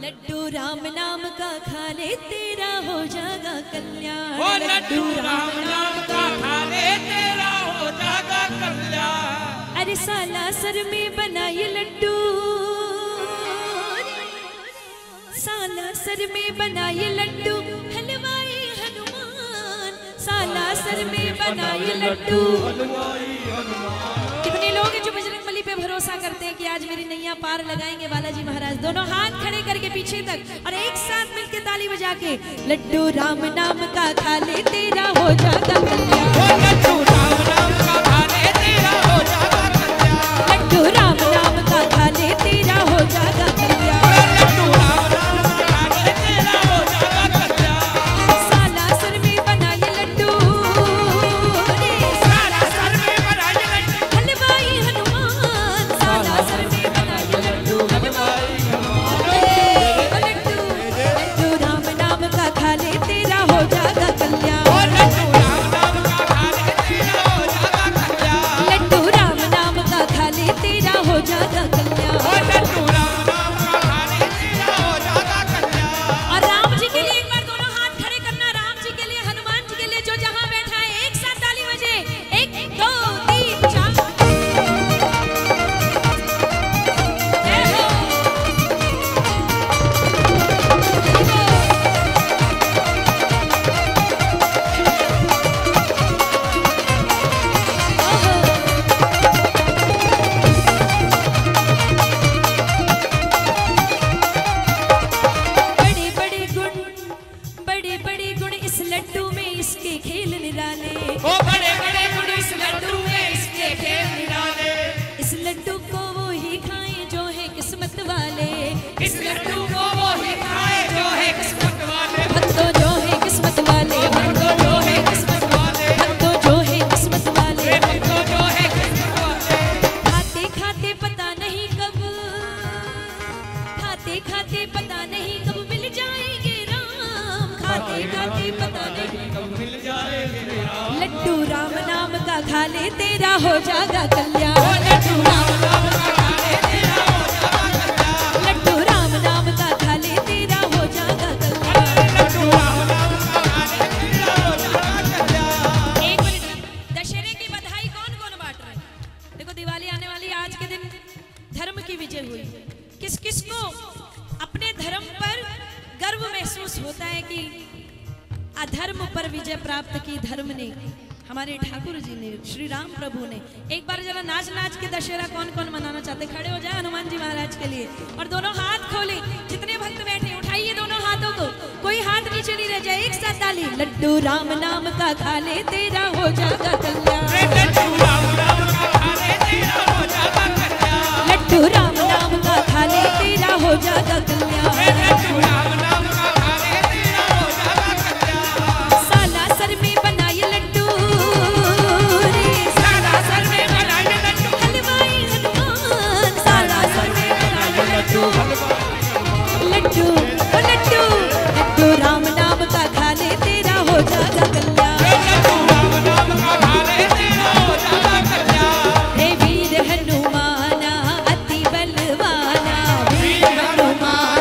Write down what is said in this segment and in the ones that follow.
लड्डू राम नाम का खा ले तेरा हो जाएगा कल्याण। ओ लड्डू राम नाम का खा ले तेरा हो जाएगा कल्याण। अरे साला सर में बना ये लड्डू, साला सर में बना ये लड्डू, हलवाई हनुमान। साला सर में बना ये लड्डू। कितने लोग हैं जो बजरंगबली पे भरोसा करते हैं कि आज मेरी नैया पार लगाएंगे बालाजी महाराज। दोनों हाथ खड़े करके पीछे तक और एक साथ मिलके ताली बजा के लड्डू राम नाम का खा ले तेरा हो जाएगा कल्याण। लड्डू राम नाम का खा ले तेरा हो जाएगा कल्याण। लड्डू राम नाम का खा ले तेरा हो जाएगा कल्याण। लड्डू राम नाम का खा ले तेरा हो जाएगा कल्याण। साला सर में बना ये लड्डू, साला सर में बना ये लड्डू, हलवाई हनुमान। साला सर में बना ये लड्डू, हलवाई हनुमान। लड्डू लड्डू राम नाम का खा ले तेरा हो जाएगा कल्याण। लड्डू राम नाम का खा ले तेरा हो जाएगा कल्याण। लड्डू राम नाम का खा ले तेरा हो जाएगा कल्याण। लड्डू राम नाम का खा ले तेरा हो जाएगा कल्याण। और राम जी के लिए एक बार दोनों हाथ खड़े करना, राम जी के लिए, हनुमान जी के लिए, जो जहां बैठा है एक साथ ताली बजे। 1 2 3 4 जय हो। बड़े बड़े गुण इस लड्डू में इसके खेल निराले। ओ बड़े बड़े गुण इस लड्डू में इसके खेल निराले। इस लड्डू को वो ही खाएं जो है किस्मत वाले। इस लड्डू को वो ही खाए जो है किस्मत वाले। भक्तों जो है किस्मत वाले, भक्तों जो है किस्मत वाले। भक्तों जो है किस्मत वाले। भक्तों जो है किस्मत वाले। खाते खाते पता नहीं कब, खाते खाते पता नहीं कब मिल जाएंगे राम। खाते खाते पता नहीं कब मिल जाएंगे राम। लड्डू राम नाम का खा ले तेरा हो जाएगा कल्याण। लड्डू राम नाम का खा ले तेरा हो जाएगा कल्याण। लड्डू राम नाम का खा ले तेरा हो जाएगा कल्याण। लड्डू राम नाम का खा ले तेरा हो जाएगा कल्याण। एक मिनट, दशहरे की बधाई कौन कौन बांट रहे हैं? देखो दिवाली आने वाली है, आज के दिन धर्म की विजय हुई। किस किस को अपने धर्म पर गर्व महसूस होता है कि अधर्म पर विजय प्राप्त की धर्म ने, हमारे ठाकुर जी ने, श्री राम प्रभु ने। एक बार जरा नाच नाच के दशहरा कौन कौन मनाना चाहते, खड़े हो जाए हनुमान जी महाराज के लिए और दोनों हाथ खोले। जितने भक्त बैठे उठाइए दोनों हाथों को, कोई हाथ नीचे नहीं रह जाए। एक साथ ताली। लड्डू राम नाम का खा ले तेरा हो जाएगा कल्याण। लड्डू राम नाम का खा ले तेरा हो जाएगा कल्याण। लड्डू राम नाम का खा ले तेरा हो जाएगा कल्याण। लड्डू राम नाम का खा ले तेरा हो जाएगा कल्याण। साला सर में बना ये लड्डू, साला सर में बना ये लड्डू, हलवाई हनुमान। साला सर में बना ये लड्डू, लड्डू ओ लड्डू लड्डू राम नाम का खा ले तेरा हो जाएगा कल्याण। लड्डू राम नाम का खा ले तेरा हो जाएगा कल्याण। हे वीर हनुमाना अति बलवाना, वीर हनुमान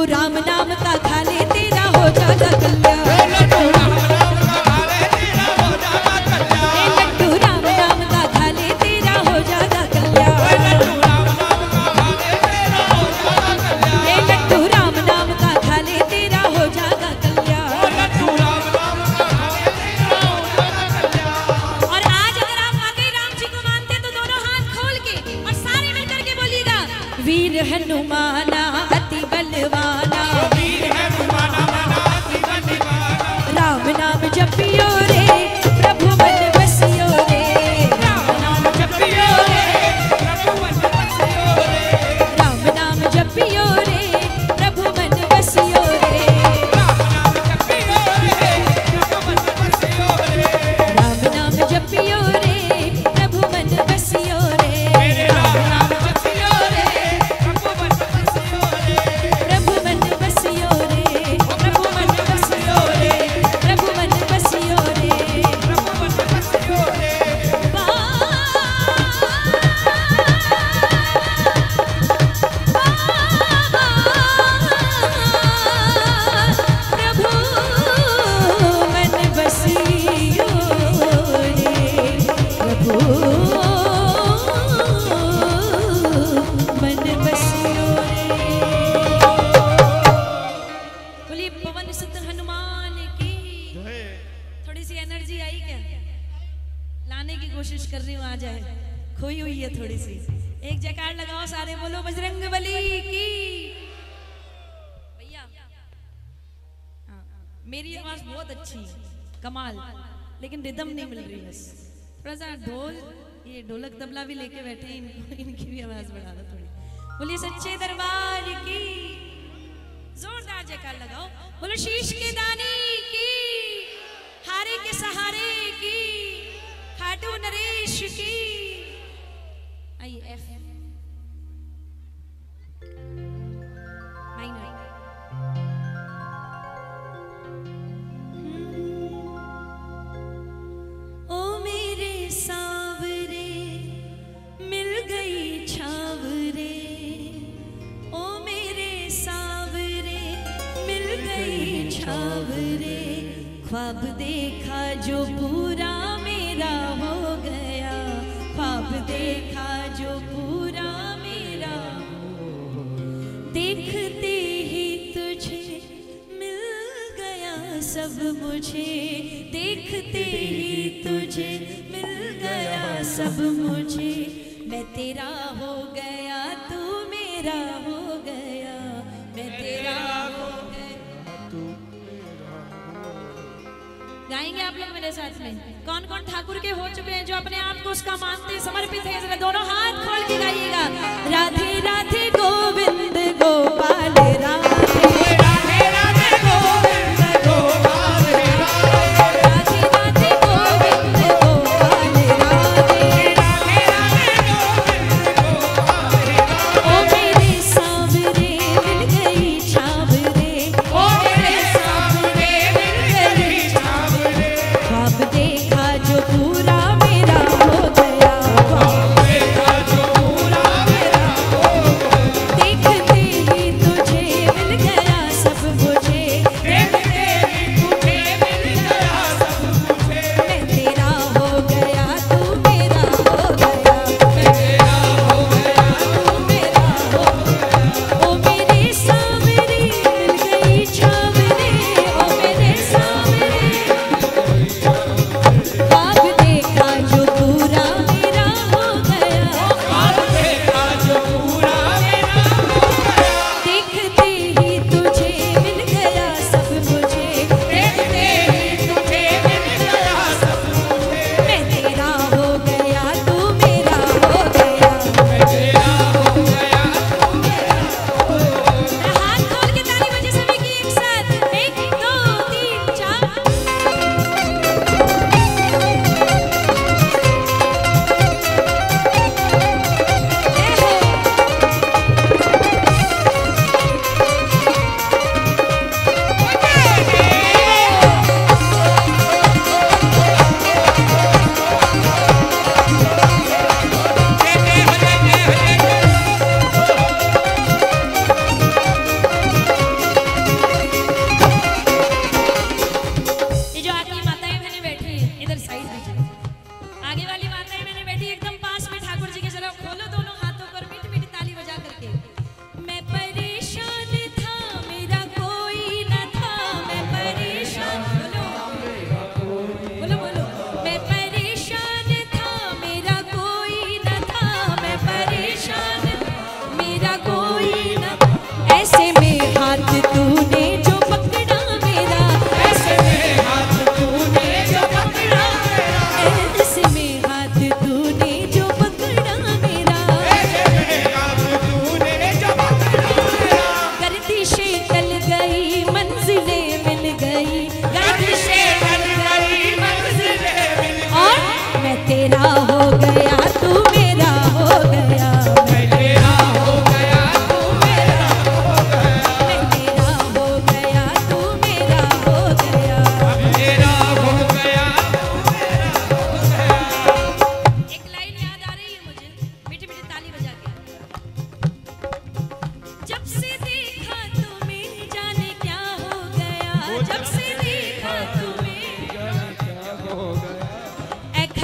राम नाम का खा ले तेरा हो जाएगा कल्याण। लड्डू राम नाम का खा ले तेरा हो जाएगा कल्याण। लड्डू राम नाम का खा ले तेरा हो जाएगा कल्याण। लड्डू राम नाम का खा ले तेरा हो जाएगा कल्याण। लड्डू राम नाम का खा ले तेरा हो जाएगा कल्याण। लड्डू राम नाम का खा ले तेरा हो जाएगा कल्याण। और आज अगर आप वाकई राम जी को मानते तो दोनों हाथ खोल के और सारे मिलकर के बोलिएगा, वीर हनुमाना अति बलवाना, वीर हनुमाना मना अति बलवाना। राम नाम जपियो रे प्रभु मन बसियो रे। राम नाम जपियो रे प्रभु मन बसियो रे। राम नाम जपियो रे प्रभु मन बसियो रे। राम नाम जपियो रे प्रभु मन बसियो रे। राम नाम जपियो रे प्रभु मन बसियो रे। मेरे राम नाम बसियो रे प्रभु मन बसियो रे। प्रभु मन बसियो रे प्रभु मन बसियो रे। प्रभु मन बसियो रे प्रभु मन बसियो रे। प्रभु मन बसियो रे। प्रभु मन बसियो रे। बोलिए पवन सुत हनुमान की। थोड़ी सी एनर्जी आई क्या? लाने की कोशिश कर रही हूँ, आ जाए, खोई हुई है थोड़ी सी। एक जयकार लगाओ सारे, बोलो बजरंग बली की। भैया हाँ, मेरी आवाज बहुत अच्छी है, कमाल, लेकिन रिदम नहीं मिल रही। बस थोड़ा सा ढोल, ये ढोलक तबला भी लेके बैठे हैं, इनकी भी आवाज बढ़ा दो थोड़ी। बोलिए सच्चे दरबार की। जोरदार जयकार लगाओ, बोलो शीश के दाने की, हारे के सहारे की, खाटू नरेश की। आइए एफ माइनर। ओ मेरे सावरे मिल गई छावरे। ओ मेरे सावरे मिल गई छावरे। ख्वाब देखा जो पूरा मेरा हो गया। ख्वाब देखा जो पूरा मेरा। देखते ही तुझे मिल गया सब मुझे। देखते ही तुझे मिल गया सब मुझे। मैं तेरा हो गया तू मेरा हो गया। मैं तेरा हो गया। गाएंगे आप लोग मेरे साथ में? कौन कौन ठाकुर के हो चुके हैं, जो अपने आप को उसका मानते हैं, समर्पित हैं? जरा दोनों हाथ खोल के गाइएगा, राधे राधे गोविंद गोपाल राधे। राधे राधे गोविंद गोपाल राधे। राधे राधे गोविंद गोपाल राधे। राधे राधे गोविंद गोपाल राधे। ओ मेरे सावरे मिल गई छावरे। ओ मेरे सामने मिल गई छावरे। ख्वाब देखा जो पूरा मेरा हो गया। ख्वाब देखा जो पूरा मेरा हो गया। देखते ही तुझे मिल गया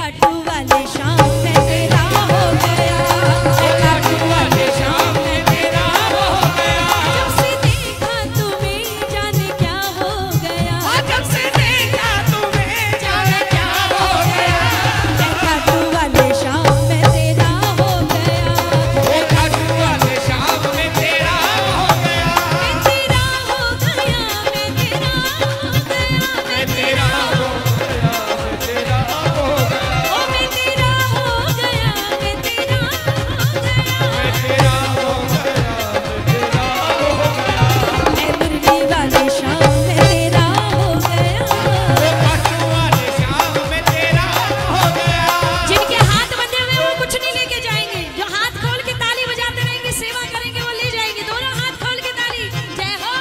खाटू वाले शाम में तेरा हो गया, खाटू वाले शाम में तेरा हो गया। जब से देखा तुम्हें जाने क्या हो गया, जब से देखा तुम्हें जाने क्या हो गया। खाटू वाले शाम में तेरा हो गया, खाटू वाले शाम में तेरा हो गया। मैं तेरा हो गया, मैं तेरा हो गया, मैं तेरा हो गया, मैं तेरा हो गया। ओ मैं तेरा हो गया, मैं तेरा हो गया, मैं तेरा हो गया, मैं तेरा हो गया। मैं मुरली वाले शाम में तेरा हो गया। खाटू वाले शाम में तेरा हो गया। जिनके हाथ बंधे हुए वो कुछ नहीं लेके जाएंगे, जो हाथ खोल के ताली बजाते रहेंगे, सेवा करेंगे, वो ले जाएंगे। दोनों हाथ खोल के ताली, जय हो।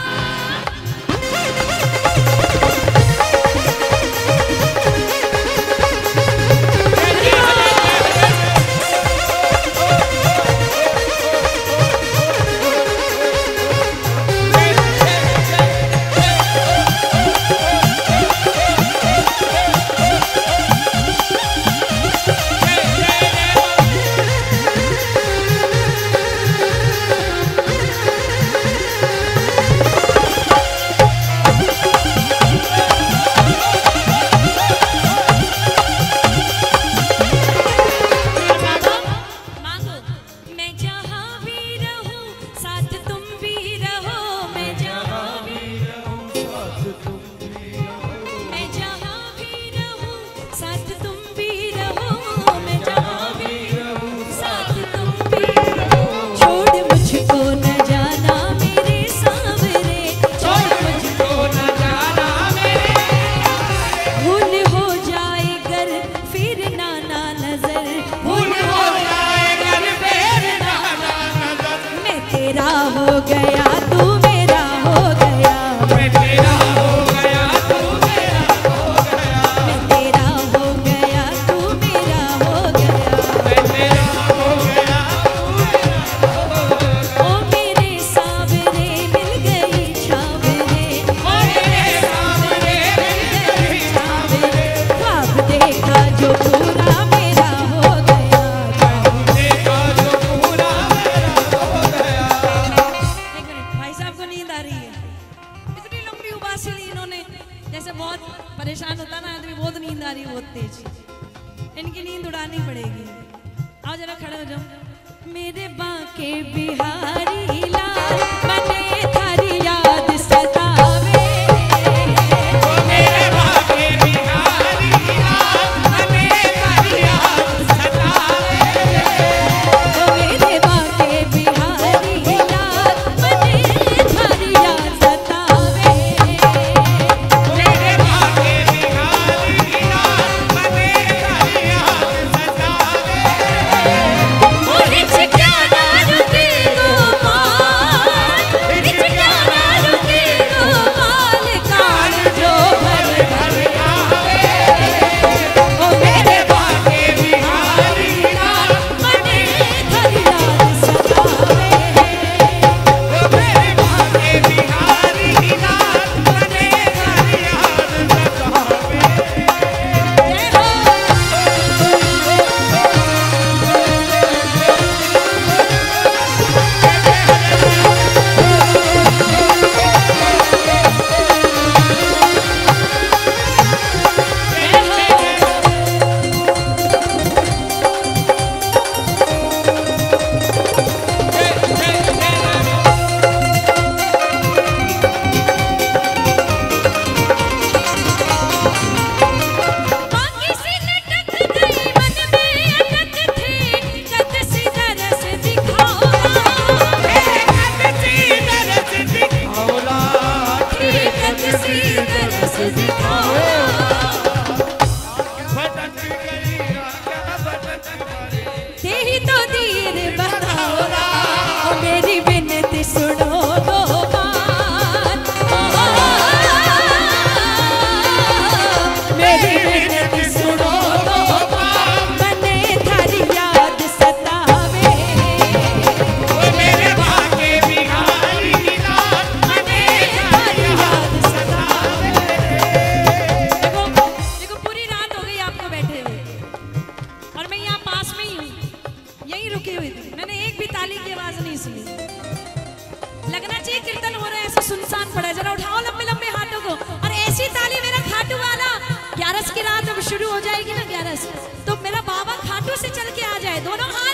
मांगो, मैं जहाँ भी रहूं साथ तुम भी रहो, मैं जहाँ भी रहूं मैं जहाँ भी रहूं साथ तुम भी रहो, मैं जहाँ भी रहूं साथ तुम भी रहो। छोड़ मुझको न जाना मेरे सांवरे, छोड़ मुझको न जाना मेरे भूल हो जाए गर फिर नाना नजर, भूल हो जाएगा फिर नाना नजर। मैं तेरा हो गया, तू मेरा हो गया, मैं तेरा हो गया, तू मेरा हो गया। मैं तेरा हो गया, तू मेरा हो गया। मैं तेरा हो गया, तू मेरा हो गया। ओ मेरे सांवरे मिल गई छावरे, ओ मेरे सामने मेरी छावरे ख्वाब देखा जो पूरा मेरा हो गया। देखा जो पूरा मेरा हो गया। एक मिनट, भाई साहब को नींद आ रही है, इतनी लंबी उबासी ली इन्होंने, जैसे बहुत परेशान होता ना आदमी, बहुत नींद आ रही है, बहुत तेज। इनकी नींद उड़ानी पड़ेगी। आओ जरा खड़े हो जाओ। मेरे बांके बिहारी लाल बने थारी याद सतावे, मेरे बाके बिहारी लाल हमें तारी याद सतावे। ओ मेरे बांके बिहारी लाल बने थारी याद सतावे। मेरे बाके बिहारी लाल हमें तारी याद सतावे। मुझे क्या ना रुके गो माँ, शुरू हो जाएगी ना 11 से, तो मेरा बाबा खाटू से चल के आ जाए, दोनों हाथ